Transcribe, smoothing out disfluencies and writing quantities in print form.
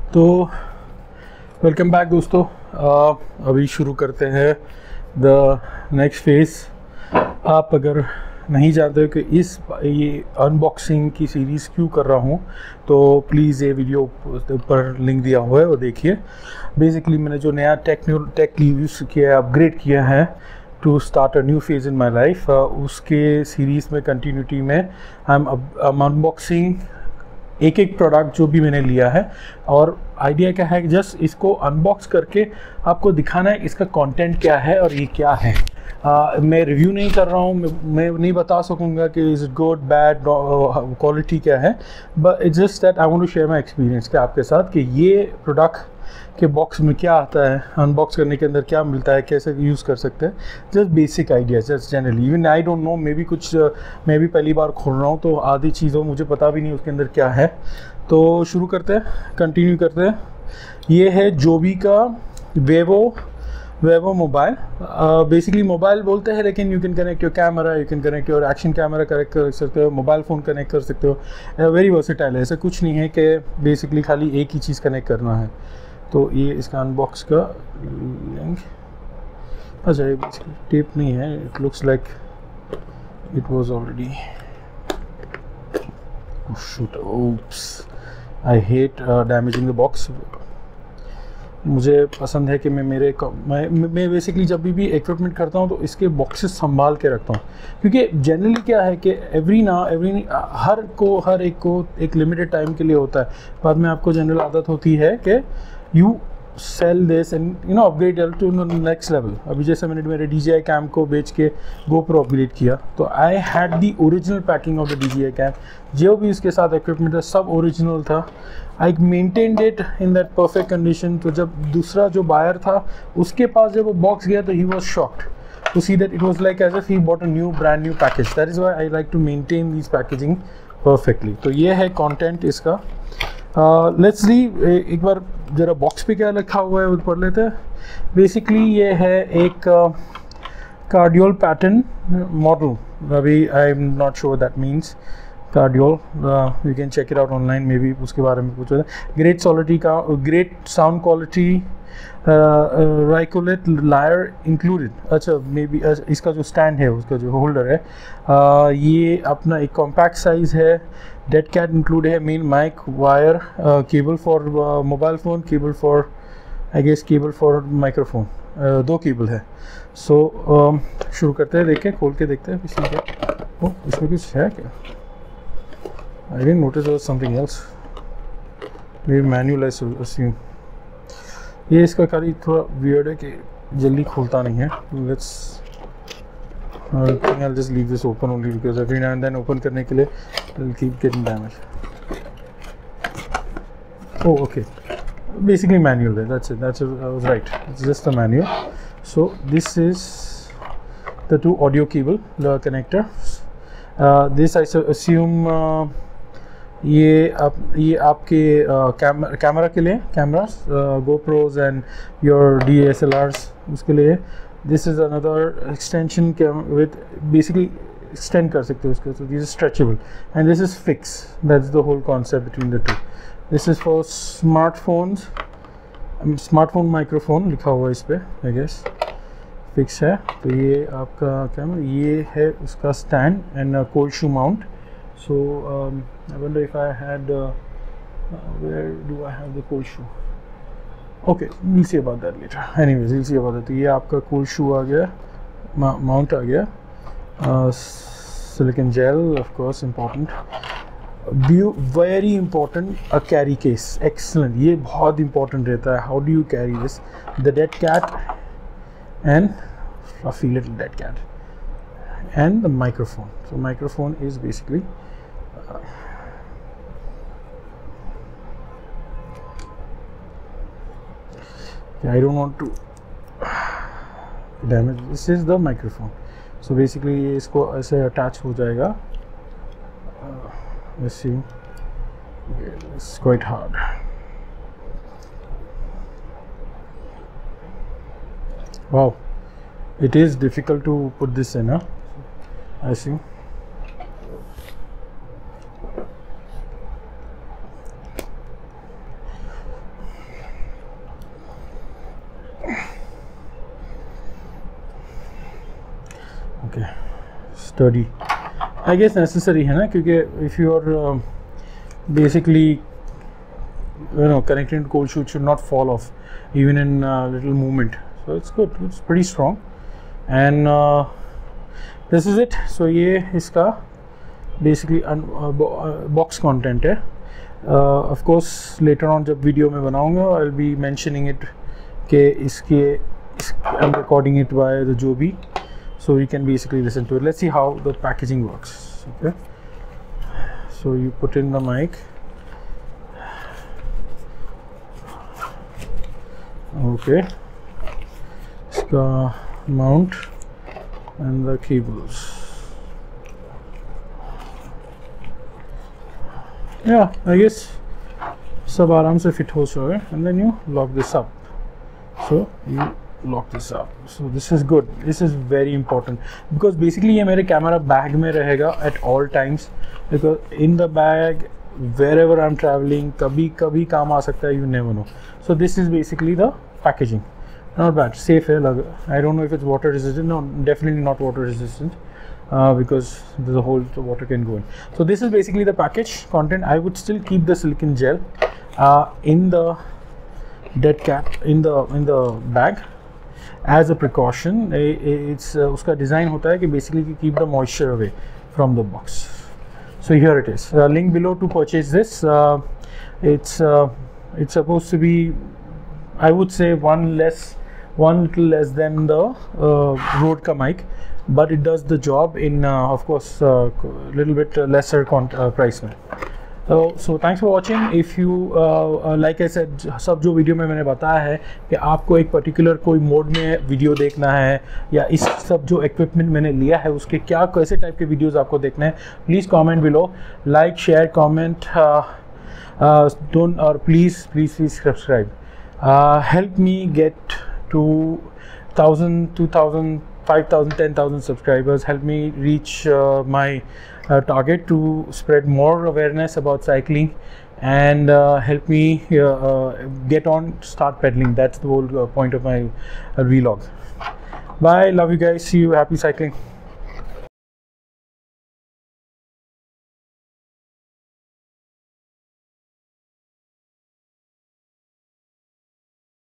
तो welcome back दोस्तों। अभी शुरू करते हैं द नेक्स्ट फेज़। आप अगर नहीं जानते हो कि ये अनबॉक्सिंग की सीरीज़ क्यों कर रहा हूँ तो प्लीज़ ये वीडियो ऊपर लिंक दिया हुआ है वो देखिए। बेसिकली मैंने जो नया टेक यूज़ किया है, अपग्रेड किया है to start a new phase in my life, उसके सीरीज़ में कंटिन्यूटी में आई एम अनबॉक्सिंग एक एक प्रोडक्ट जो भी मैंने लिया है। और आइडिया क्या है, जस्ट इसको अनबॉक्स करके आपको दिखाना है इसका कंटेंट क्या है और ये क्या है। मैं रिव्यू नहीं कर रहा हूँ, मैं नहीं बता सकूँगा कि is it good bad quality क्या है, but it's just that I want to share my experience के आपके साथ कि ये प्रोडक्ट के बॉक्स में क्या आता है, अनबॉक्स करने के अंदर क्या मिलता है, कैसे यूज़ कर सकते हैं। Just basic idea, just generally. Even I don't know, maybe कुछ मैं भी पहली बार खोल रहा हूँ तो आधी चीज़ों मुझे पता भी नहीं उसके अंदर क्या है। तो शुरू करते हैं, कंटिन्यू करते हैं। ये है जोबी का वेवो मोबाइल। बेसिकली मोबाइल बोलते हैं, लेकिन you can connect your camera, you can connect your action camera connect कर सकते हो, मोबाइल फ़ोन कनेक्ट कर सकते हो। वेरी वर्सेटाइल है, ऐसा कुछ नहीं है कि बेसिकली खाली एक ही चीज़ कनेक्ट करना है। तो ये इसका अनबॉक्स का लिंक, अच्छा ये बेसिकली टेप नहीं है, it looks like it was already shoot. Oops, I hate damaging the box. मुझे पसंद है कि मैं बेसिकली जब भी इक्विपमेंट करता हूँ तो इसके बॉक्सेस संभाल के रखता हूँ, क्योंकि जनरली क्या है कि हर एक को एक लिमिटेड टाइम के लिए होता है। बाद में आपको जनरल आदत होती है कि you sell this and upgrade to next level. अभी जैसे मैंने मेरे DJI कैम को बेच के GoPro अपग्रेड किया, तो I had the original packing of the DJI cam. जो भी इसके साथ इक्विपमेंट था सब ओरिजिनल था। I maintained it in that perfect condition. तो जब दूसरा जो बायर था उसके पास जब वो बॉक्स गया तो he was shocked to see that it was like as if he bought a brand new package. That is why I like to maintain this packaging perfectly. तो ये है कंटेंट इसका। लेट्स सी एक बार ज़रा box पे क्या लिखा हुआ है वो पढ़ लेते हैं। बेसिकली ये है एक कार्डियोल पैटर्न मॉडल। अभी I am not sure that means cardioid, you can check it out online, maybe उसके बारे में पूछा। Great sound quality, Rycote lyre included. अच्छा मे बी इसका जो स्टैंड है, उसका जो होल्डर है, ये अपना एक कॉम्पैक्ट साइज़ है। डेड कैट इंक्लूड है, main mic, wire, cable for mobile phone, cable for I guess cable for microphone, 2 cable है। सो शुरू करते हैं, देखें खोल के देखते हैं इसमें क्या। इसमें कुछ है क्या? I didn't notice there was something else, maybe manual I assume. ये इसका खाली थोड़ा वियर्ड है कि जल्दी खुलता नहीं है। Let's I'll just leave this open only because every now and then open करने के लिए it'll keep getting damaged. Oh, okay. Basically manual there. That's it. I was right. It's just a manual. So this is the 2 audio cable, the connector. This I assume ये आपके camera के लिए, cameras, GoPros and your DSLRs उसके लिए। This is another extension with basically extend कर सकते हो उसको। So this is stretchable and this is fixed. That's the whole concept between the two. This is for smartphones. Smartphone microphone लिखा हुआ है इस पे, I guess. Fix है। तो ये आपका कैमरा, ये है उसका stand and cold shoe mount. So I wonder if I had where do I have the cold shoe? Okay, we'll see about that later. Anyways, we'll see about that. तो ये आपका कूल शू आ गया, mount आ गया, silicone gel of course important, very important, a carry case. Excellent, ये बहुत important रहता है। How do you carry this? The dead cat and fluffy little dead cat and the microphone. So microphone is basically I don't want to damage. This is the microphone. So basically ये इसको ऐसे attach हो जाएगा। Let's see. It's quite hard. Wow, it is difficult to put this in, huh? I see. sturdy. I guess necessary है ना, क्योंकि if you are basically connecting to cold shoe, it should not fall off even in little movement. So it's good, it's pretty strong. And this is it. So ये इसका basically box content है. Of course later on जब video में बनाऊंगा I'll be mentioning it कि इसके I'm recording it via the Joby, so you can basically listen to it. Let's see how the packaging works. Okay, so you put in the mic. Okay, इसका mount and the cables. Yeah, I guess सब आराम से fit हो जाए, and then you lock this up. So you lock this up. So this is good. This is very important because basically ये मेरे camera bag में रहेगा at all times, because in the bag wherever I'm traveling कभी काम आ सकता है, you never know. So this is basically the packaging. Not bad, safe है. I don't know if it's water resistant. No, definitely not water resistant. Because there's a hole, so water can go in. So this is basically the package content. I would still keep the silicone gel in the dead cap in the bag as a precaution. It's उसका design होता है कि basically keep the moisture away from the box. So here it is. Link below to purchase this. It's supposed to be, I would say, one little less than the Rode ka mic, but it does the job in of course little bit lesser price में. So thanks for watching. If you like I said, सब जो video में मैंने बताया है कि आपको एक पर्टिकुलर कोई मोड में वीडियो देखना है या इस सब जो इक्विपमेंट मैंने लिया है उसके क्या कैसे टाइप के वीडियोस आपको देखने हैं, please comment below, like share comment don't, और please subscribe. Help me get to 1,000, 2,000, 5,000, 10,000 subscribers. Help me reach my target to spread more awareness about cycling, and help me get on, start pedaling. That's the whole point of my vlog. Bye, love you guys, see you, happy cycling.